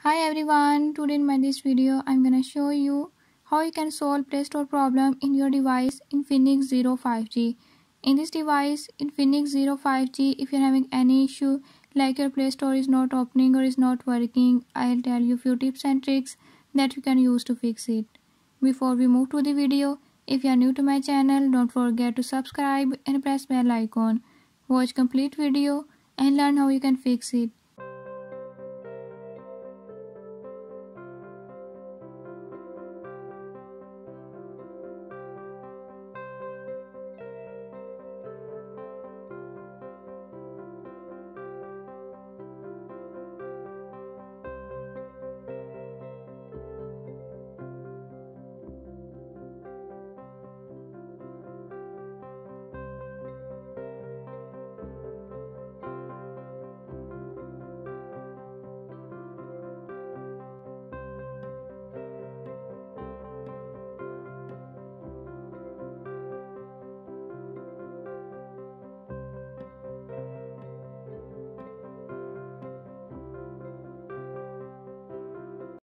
Hi everyone, today in this video I'm gonna show you how you can solve Playstore problem in your device Infinix 05G. In this device Infinix 05G, if you're having any issue like your Playstore is not opening or is not working, I'll tell you few tips and tricks that you can use to fix it. Before we move to the video, if you are new to my channel, don't forget to subscribe and press bell icon. Watch complete video and learn how you can fix it.